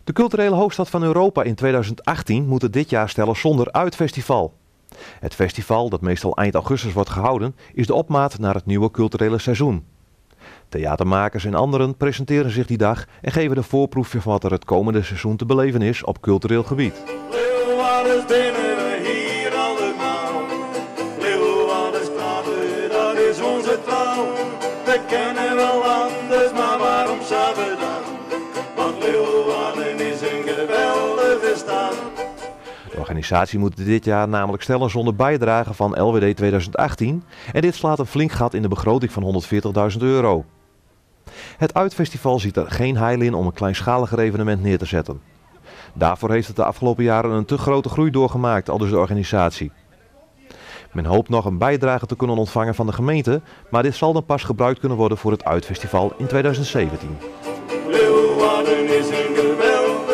De culturele hoofdstad van Europa in 2018 moet het dit jaar stellen zonder uitfestival. Het festival, dat meestal eind augustus wordt gehouden, is de opmaat naar het nieuwe culturele seizoen. Theatermakers en anderen presenteren zich die dag en geven de voorproefje van wat er het komende seizoen te beleven is op cultureel gebied. Leeuwarders binnen we hier allemaal. Leeuwarders praten, dat is onze taal. We kennen wel anders, maar waarom zouden we dan? Want Leeuwarden is een geweldige stad. De organisatie moet dit jaar namelijk stellen zonder bijdrage van LWD 2018 en dit slaat een flink gat in de begroting van €140.000. Het Uitfestival ziet er geen heil in om een kleinschaliger evenement neer te zetten. Daarvoor heeft het de afgelopen jaren een te grote groei doorgemaakt, aldus de organisatie. Men hoopt nog een bijdrage te kunnen ontvangen van de gemeente, maar dit zal dan pas gebruikt kunnen worden voor het Uitfestival in 2017. Leeuwarden is een geweldige